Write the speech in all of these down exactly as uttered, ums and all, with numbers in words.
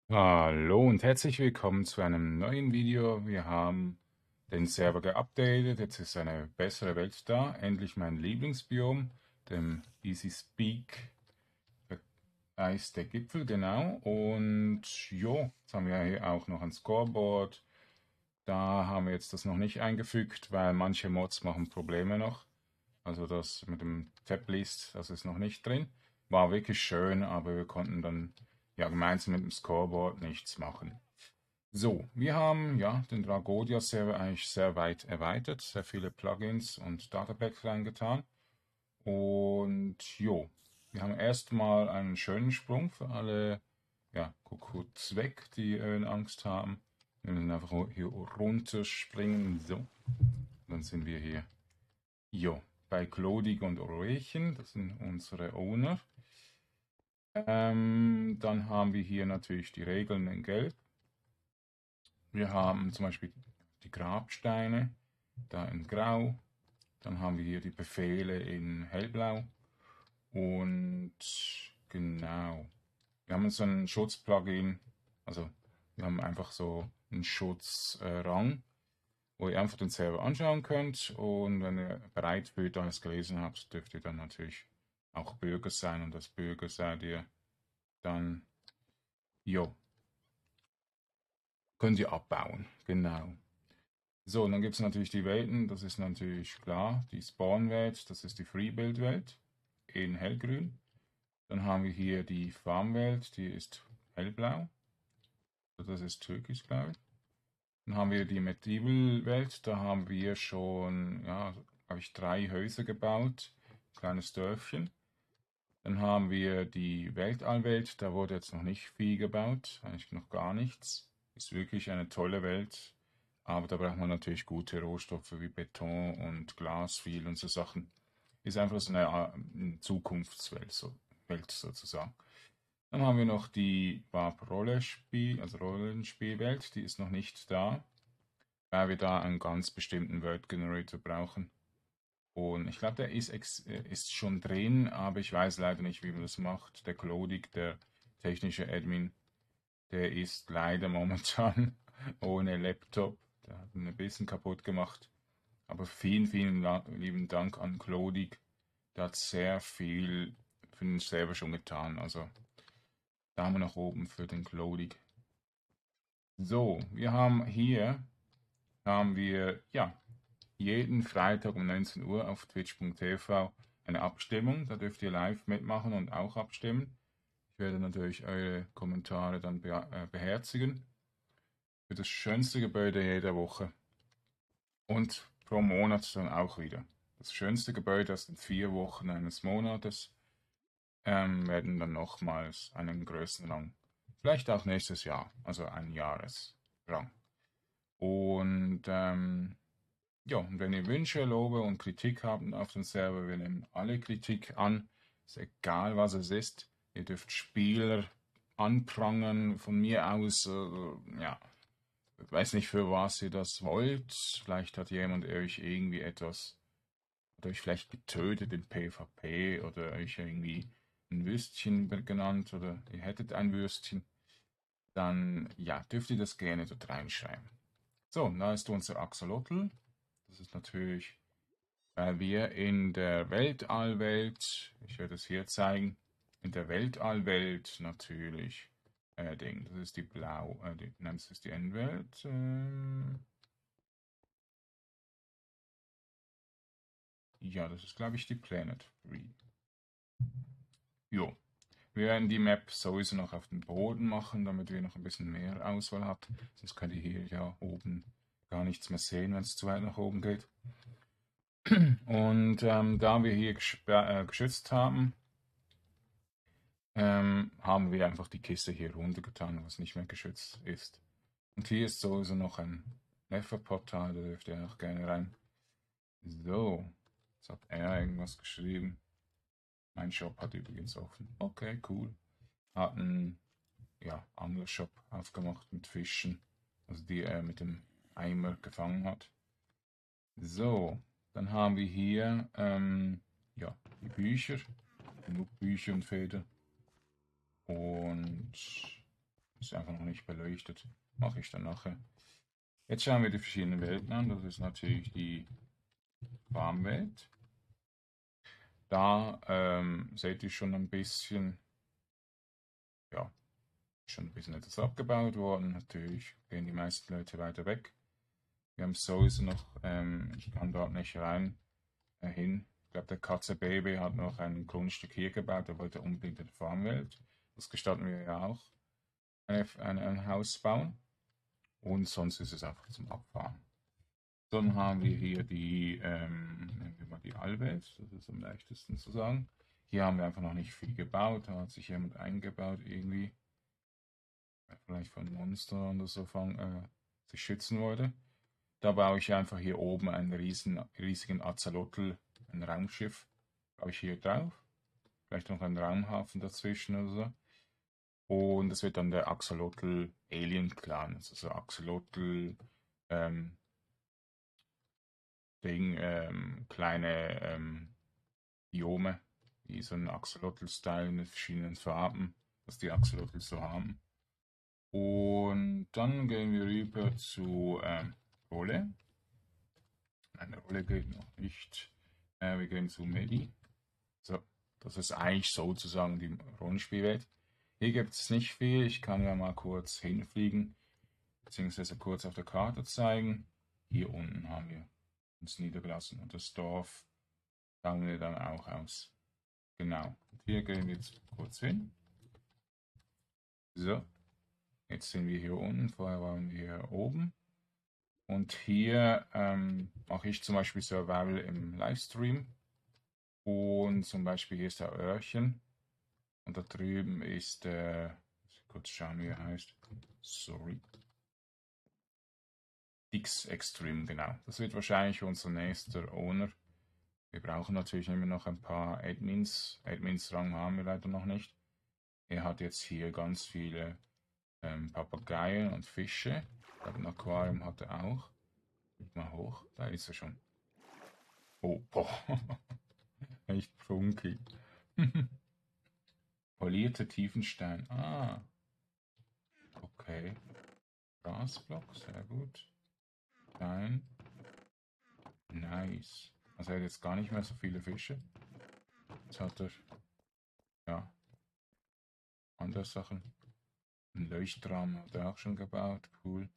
Hallo und herzlich willkommen zu einem neuen Video. Wir haben den Server geupdatet. Jetzt ist eine bessere Welt da. Endlich mein Lieblingsbiom, dem Easy Speak Eis der Gipfel, genau. Und jo, jetzt haben wir hier auch noch ein Scoreboard. Da haben wir jetzt das noch nicht eingefügt, weil manche Mods machen Probleme noch. Also das mit dem Tablist, das ist noch nicht drin. War wirklich schön, aber wir konnten dann ja gemeinsam mit dem Scoreboard nichts machen. So, wir haben ja den Dragodia-Server eigentlich sehr weit erweitert, sehr viele Plugins und Datapacks reingetan. Und jo, wir haben erstmal einen schönen Sprung für alle ja, kurz weg, die Höhenangst haben. Wir müssen einfach hier runterspringen. So, dann sind wir hier. Jo, bei Clodig und Oroechen, das sind unsere Owner. Ähm, dann haben wir hier natürlich die Regeln in Gelb. Wir haben zum Beispiel die Grabsteine, da in Grau. Dann haben wir hier die Befehle in Hellblau. Und genau, wir haben so ein Schutzplugin, also wir haben einfach so einen Schutzrang, äh, wo ihr einfach den Server anschauen könnt. Und wenn ihr bereit für alles gelesen habt, dürft ihr dann natürlich auch Bürger sein. Und als Bürger seid ihr dann, jo, könnt ihr abbauen. Genau. So, und dann gibt es natürlich die Welten, das ist natürlich klar. Die Spawn-Welt, das ist die Freebuild-Welt in hellgrün. Dann haben wir hier die Farm-Welt, die ist hellblau. Also das ist türkis, glaube ich. Dann haben wir die Medieval-Welt, da haben wir schon, ja, habe ich drei Häuser gebaut, kleines Dörfchen. Dann haben wir die Weltallwelt, da wurde jetzt noch nicht viel gebaut, eigentlich noch gar nichts. Ist wirklich eine tolle Welt, aber da braucht man natürlich gute Rohstoffe wie Beton und Glas viel und so Sachen. Ist einfach so eine äh, Zukunftswelt so, Welt sozusagen. Dann haben wir noch die Warp-Rollenspiel, also Rollenspielwelt, die ist noch nicht da, weil wir da einen ganz bestimmten Word Generator brauchen. Und ich glaube, der ist, ist schon drin, aber ich weiß leider nicht, wie man das macht. Der Clodig, der technische Admin, der ist leider momentan ohne Laptop. Der hat ihn ein bisschen kaputt gemacht. Aber vielen, vielen lieben Dank an Clodig. Der hat sehr viel für den Server schon getan. Also Daumen nach oben für den Clodig. So, wir haben hier haben wir ja jeden Freitag um neunzehn Uhr auf twitch punkt t v eine Abstimmung. Da dürft ihr live mitmachen und auch abstimmen. Ich werde natürlich eure Kommentare dann beherzigen. Für das schönste Gebäude jeder Woche. Und pro Monat dann auch wieder. Das schönste Gebäude aus den vier Wochen eines Monates ähm, werden dann nochmals einen größeren Rang. Vielleicht auch nächstes Jahr, also ein Jahresrang. Und ähm, ja, und wenn ihr Wünsche, Lobe und Kritik habt auf dem Server, wir nehmen alle Kritik an. Ist egal, was es ist. Ihr dürft Spieler anprangern von mir aus. Äh, ja, ich weiß nicht, für was ihr das wollt. Vielleicht hat jemand euch irgendwie etwas, oder euch vielleicht getötet in PvP oder euch irgendwie ein Würstchen genannt oder ihr hättet ein Würstchen. Dann ja, dürft ihr das gerne dort reinschreiben. So, da ist unser Axolotl. Das ist natürlich, weil wir in der Weltallwelt, ich werde es hier zeigen, in der Weltallwelt natürlich, äh, Ding, das ist die Blau, äh, die, nein, das ist die Endwelt. Ähm, ja, das ist, glaube ich, die Planet Free. Jo, wir werden die Map sowieso noch auf dem Boden machen, damit wir noch ein bisschen mehr Auswahl habt. Sonst könnt ihr hier ja oben gar nichts mehr sehen, wenn es zu weit nach oben geht. Und ähm, da wir hier äh, geschützt haben, ähm, haben wir einfach die Kiste hier runtergetan, was nicht mehr geschützt ist. Und hier ist sowieso noch ein Nether-Portal, da dürft ihr auch gerne rein. So, jetzt hat er irgendwas geschrieben. Mein Shop hat übrigens offen. Okay, cool. Hat einen ja, Anglershop aufgemacht mit Fischen, also die er mit dem Eimer gefangen hat. So, dann haben wir hier ähm, ja, die Bücher, genug Bücher und Feder. Und Ist einfach noch nicht beleuchtet. Mache ich dann nachher. Jetzt schauen wir die verschiedenen Welten an. Das ist natürlich die Farmwelt. Da ähm, seht ihr schon ein bisschen, ja, schon ein bisschen etwas abgebaut worden. Natürlich gehen die meisten Leute weiter weg. Wir haben sowieso noch, ähm, ich kann dort nicht rein, äh, hin. Ich glaube, der Katze Baby hat noch ein Grundstück hier gebaut. Er wollte unbedingt eine Farmwelt. Das gestatten wir ja auch. Eine, ein, ein Haus bauen. Und sonst ist es einfach zum Abfahren. Dann haben wir hier die, ähm, nehmen wir mal die Allwelt, das ist am leichtesten zu sagen. Hier haben wir einfach noch nicht viel gebaut, da hat sich jemand eingebaut irgendwie. Vielleicht von Monstern oder so fang, äh, sich schützen wollte. Da baue ich einfach hier oben einen riesen, riesigen Axolotl, ein Raumschiff, baue ich hier drauf. Vielleicht noch einen Raumhafen dazwischen oder so. Und das wird dann der Axolotl Alien Clan, also so Axolotl, ähm, Ding, ähm, kleine ähm, Biome, wie so ein Axolotl-Style mit verschiedenen Farben, was die Axolotl so haben. Und dann gehen wir rüber zu ähm, Rolle. Eine Rolle geht noch nicht. Äh, wir gehen zu Medi. So, das ist eigentlich sozusagen die Rollenspielwelt. Hier gibt es nicht viel. Ich kann ja mal kurz hinfliegen, beziehungsweise kurz auf der Karte zeigen. Hier unten haben wir uns niedergelassen und das Dorf schauen wir dann auch aus. Genau. Und hier gehen wir jetzt kurz hin. So. Jetzt sind wir hier unten. Vorher waren wir hier oben. Und hier ähm, mache ich zum Beispiel Survival im Livestream. Und zum Beispiel hier ist der Öhrchen. Und da drüben ist der, äh, kurz schauen, wie er heißt. Sorry. Dix Extreme, genau. Das wird wahrscheinlich unser nächster Owner. Wir brauchen natürlich immer noch ein paar Admins. Admins-Rang haben wir leider noch nicht. Er hat jetzt hier ganz viele ähm, Papageien und Fische. Ich glaube, ein Aquarium hat er auch. Guck mal hoch, da ist er schon. Oh, boah. Echt funky. Polierte Tiefenstein. Ah, okay. Grasblock, sehr gut. Stein. Nice. Also er hat jetzt gar nicht mehr so viele Fische. Jetzt hat er, ja, andere Sachen. Ein Leuchtraum hat er auch schon gebaut. Cool.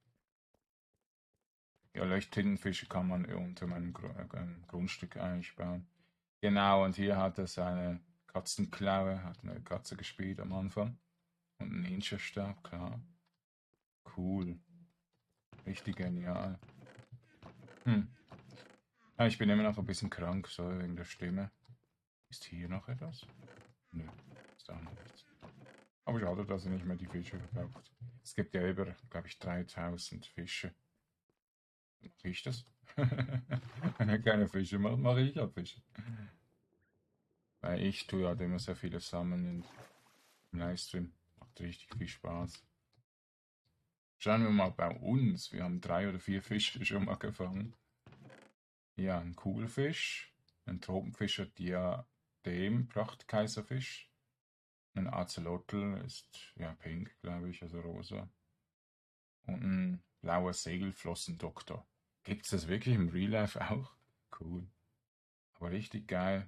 Ja, Leuchttintenfische kann man unter meinem Gru äh, Grundstück eigentlich bauen. Genau, und hier hat er seine Katzenklaue, hat eine Katze gespielt am Anfang. Und einen Ninja-Stab, klar. Cool. Richtig genial. Hm. Ja, ich bin immer noch ein bisschen krank, so wegen der Stimme. Ist hier noch etwas? Nö, ist auch noch nichts. Aber schade, dass er nicht mehr die Fische verkauft. Es gibt ja über, glaube ich, dreitausend Fische. Mache ich das? Wenn er keine Fische macht, mache ich ja Fische. Weil ich tue halt immer sehr viele sammeln im Livestream. Macht richtig viel Spaß. Schauen wir mal bei uns. Wir haben drei oder vier Fische schon mal gefangen. Ja, ein Kugelfisch, ein Tropenfischer Diadem, Prachtkaiserfisch. Ein Axolotl ist ja pink, glaube ich, also rosa. Und ein blauer Segelflossendoktor. Gibt es das wirklich im Real Life auch? Cool. Aber richtig geil.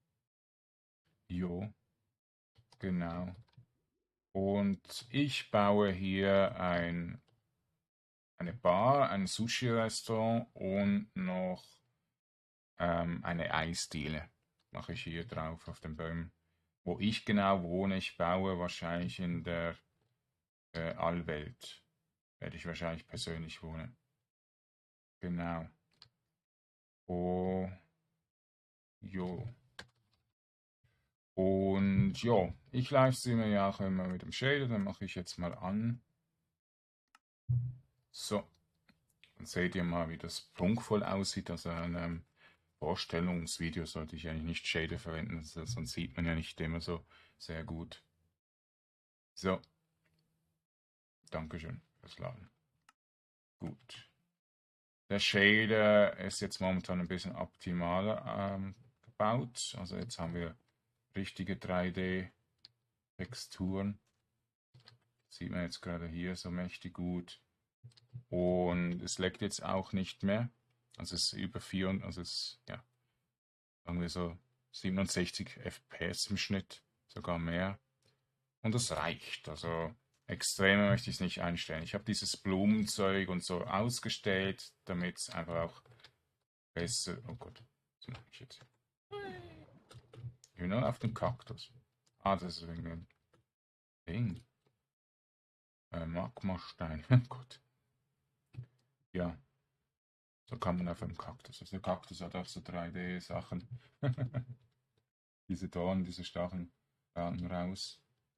Jo, genau. Und ich baue hier ein, eine Bar, ein Sushi-Restaurant und noch ähm, eine Eisdiele. Mache ich hier drauf auf den Bäumen. Wo ich genau wohne, ich baue wahrscheinlich in der äh, Allwelt. Werde ich wahrscheinlich persönlich wohnen. Genau. Oh, jo. Und ja, ich livestreame ja auch immer mit dem Shader, dann mache ich jetzt mal an. So, dann seht ihr mal, wie das prunkvoll aussieht. Also ein ähm, Vorstellungsvideo sollte ich eigentlich nicht Shader verwenden, sonst sieht man ja nicht immer so sehr gut. So, Dankeschön fürs Laden. Gut. Der Shader ist jetzt momentan ein bisschen optimaler ähm, gebaut. Also jetzt haben wir richtige drei D-Texturen. Sieht man jetzt gerade hier so mächtig gut. Und es leckt jetzt auch nicht mehr. Also es ist über vier, also es ist, ja, sagen wir so siebenundsechzig F P S im Schnitt, sogar mehr. Und das reicht. Also extremer möchte ich es nicht einstellen. Ich habe dieses Blumenzeug und so ausgestellt, damit es einfach auch besser. Oh Gott, was mache ich jetzt? Ich bin nur auf dem Kaktus. Ah, das ist wegen dem Ding. Äh, Magmastein. Oh Gott. Ja, so kann man auf einem Kaktus. Also der Kaktus hat auch so drei D-Sachen. Diese Dornen, diese Stacheln ragen raus.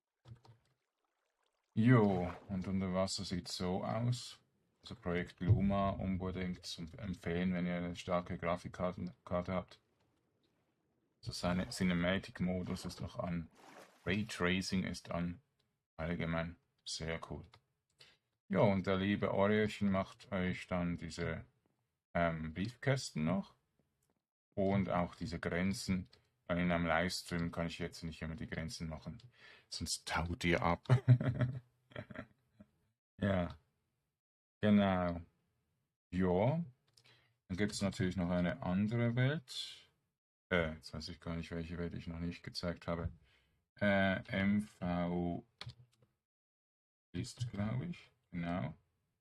Jo, und unter Wasser sieht so aus. Also Projekt Luma unbedingt zu empfehlen, wenn ihr eine starke Grafikkarte Karte habt. So seine Cinematic-Modus ist noch an. Raytracing ist an. Allgemein sehr cool. Ja, und der liebe Oriochen macht euch dann diese ähm, Briefkästen noch. Und auch diese Grenzen. In einem Livestream kann ich jetzt nicht immer die Grenzen machen. Sonst taut ihr ab. Ja, genau. Ja, dann gibt es natürlich noch eine andere Welt. Äh, jetzt weiß ich gar nicht, welche Welt ich noch nicht gezeigt habe. Äh, M V ist, glaube ich. Genau.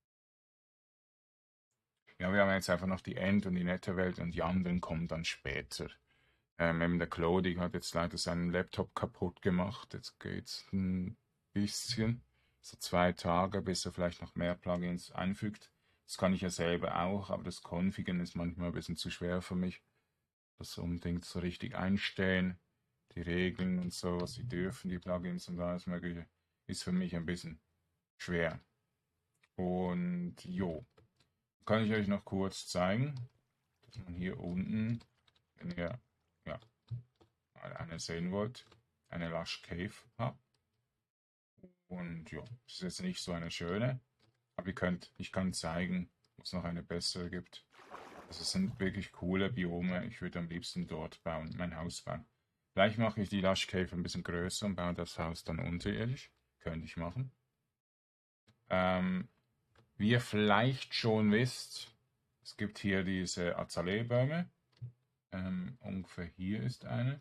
Ja, wir haben jetzt einfach noch die End- und die Netherwelt und die anderen kommen dann später. Ähm, eben der Claudi hat jetzt leider seinen Laptop kaputt gemacht. Jetzt geht's ein bisschen. So zwei Tage, bis er vielleicht noch mehr Plugins einfügt. Das kann ich ja selber auch, aber das Configen ist manchmal ein bisschen zu schwer für mich. Das unbedingt so richtig einstellen. Die Regeln und so, was sie dürfen, die Plugins und alles Mögliche, ist für mich ein bisschen schwer. Und jo, kann ich euch noch kurz zeigen, dass man hier unten, wenn ihr ja, eine sehen wollt, eine Lush Cave habt. Und ja, das ist jetzt nicht so eine schöne, aber ihr könnt, ich kann zeigen, ob es noch eine bessere gibt. Also es sind wirklich coole Biome. Ich würde am liebsten dort bauen, mein Haus bauen. Vielleicht mache ich die Lush Cave ein bisschen größer und baue das Haus dann unterirdisch. Könnte ich machen. Ähm, wie ihr vielleicht schon wisst, es gibt hier diese Azalee-Bäume. Ähm, ungefähr hier ist eine.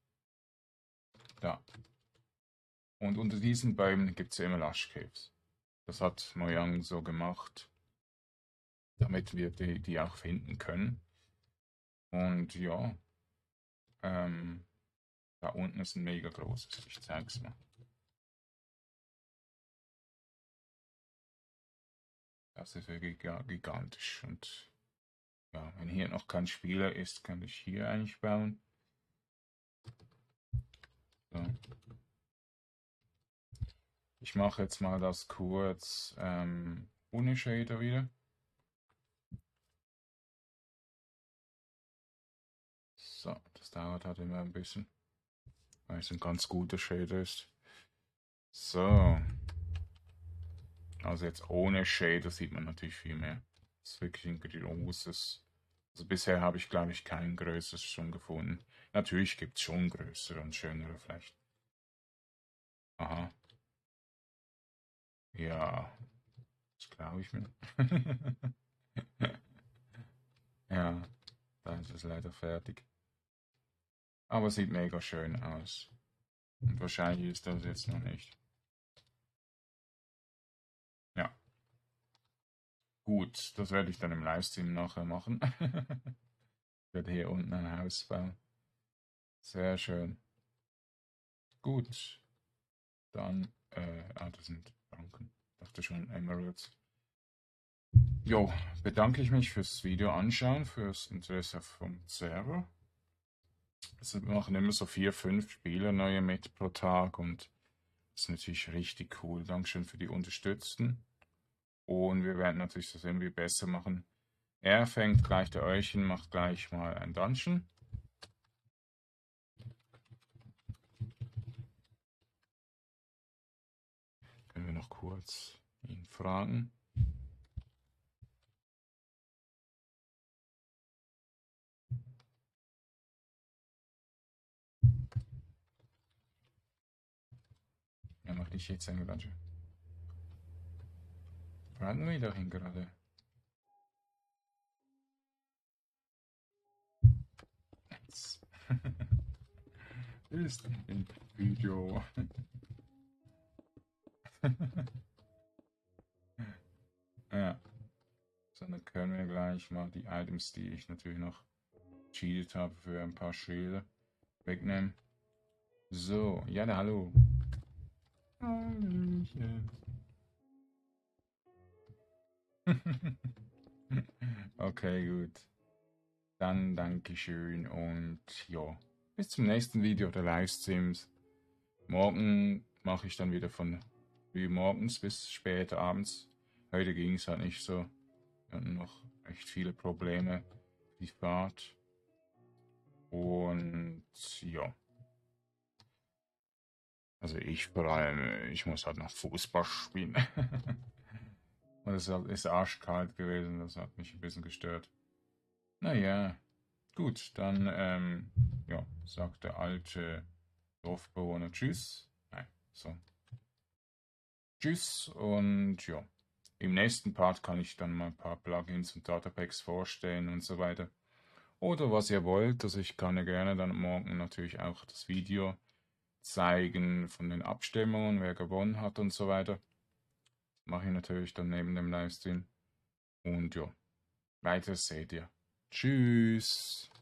Da. Und unter diesen Bäumen gibt es ja immer Lush Caves. Das hat Mojang so gemacht, damit wir die, die auch finden können. Und ja, ähm, da unten ist ein mega großes. Ich zeig's mal. Das ist wirklich gigantisch. Und ja, wenn hier noch kein Spieler ist, kann ich hier eigentlich bauen. So. Ich mache jetzt mal das kurz ähm, ohne Shader wieder. So, das dauert halt immer ein bisschen, weil es ein ganz guter Shader ist. So. Also jetzt ohne Shader sieht man natürlich viel mehr. Das ist wirklich ein großes. Also bisher habe ich, glaube ich, kein größeres schon gefunden. Natürlich gibt es schon größere und schönere vielleicht. Aha. Ja, das glaube ich mir. Ja, da ist es leider fertig. Aber sieht mega schön aus. Und wahrscheinlich ist das jetzt noch nicht. Ja, gut, das werde ich dann im Livestream nachher machen. Ich werde hier unten ein Haus bauen. Sehr schön. Gut, dann, äh, ah, das sind Banken. Ich dachte schon Emeralds. Jo, bedanke ich mich fürs Video anschauen, fürs Interesse vom Server. Also wir machen immer so vier, fünf Spieler neue mit pro Tag und das ist natürlich richtig cool. Dankeschön für die Unterstützten. Und wir werden natürlich das irgendwie besser machen. Er fängt gleich, der Euchen macht gleich mal ein Dungeon. Können wir noch kurz ihn fragen. Er macht nicht jetzt ein Dungeon. fahren wir dahin gerade? Jetzt. Ist ein Video. Ja. So, dann können wir gleich mal die Items, die ich natürlich noch cheatet habe, für ein paar Schilder wegnehmen. So, ja, da, hallo. Hallöchen. Okay, gut. Dann Dankeschön und ja, bis zum nächsten Video der Livestreams. Morgen mache ich dann wieder von früh morgens bis spät abends. Heute ging es halt nicht so. Wir hatten noch echt viele Probleme, die Fahrt. Und ja. Also ich vor allem, ich muss halt noch Fußball spielen. Und es ist arschkalt gewesen, das hat mich ein bisschen gestört. Naja, gut, dann ähm, ja, sagt der alte Dorfbewohner Tschüss. Nein, so. Tschüss und ja. Im nächsten Part kann ich dann mal ein paar Plugins und Datapacks vorstellen und so weiter. Oder was ihr wollt, also ich kann ja gerne dann morgen natürlich auch das Video zeigen von den Abstimmungen, wer gewonnen hat und so weiter. Das mache ich natürlich dann neben dem Livestream. Und ja, weiter seht ihr. Tschüss.